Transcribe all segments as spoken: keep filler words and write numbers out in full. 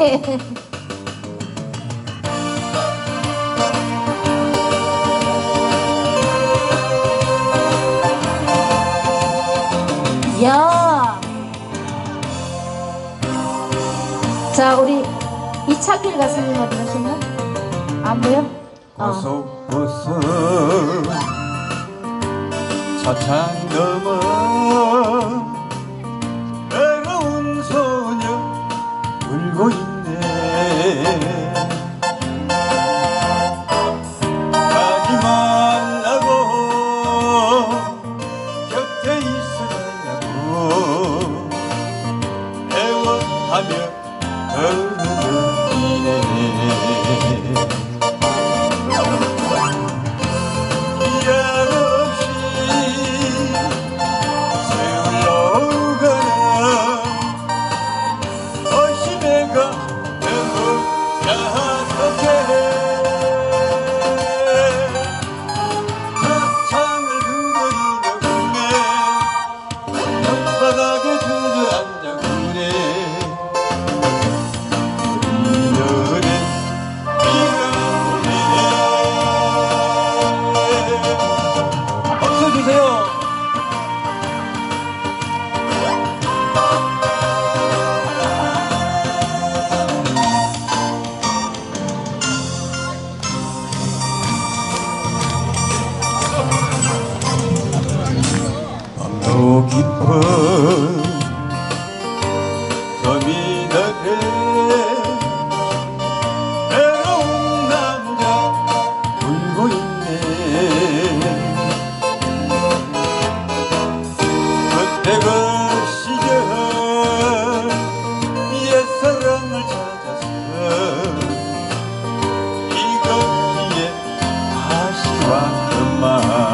야. 자, 우리 이창필 가수님 어디 가셨나? 안 보여? 어서 어서 차창 넘어 외로운 소녀 울고 있네. 가지 말라고 곁에 있으라고 애원하며 걸으이네. 또 깊은 터미널에 외로운 남자 울고 있네. 그때 그 시절 옛사랑을 찾아서 이 거리에 다시 왔건만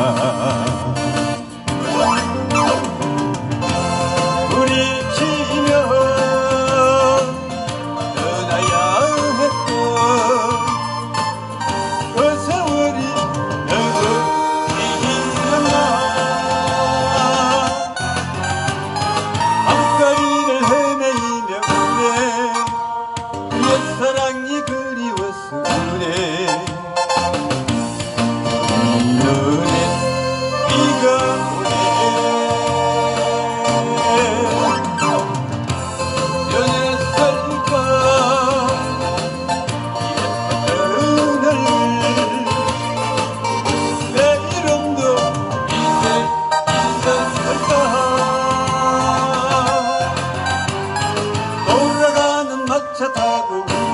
사랑이 그리워서 그래. 눈에 비가 오네. 연애살과 예쁜 그늘 내 이름도 이제 인사할까. 돌아가는 막차 타고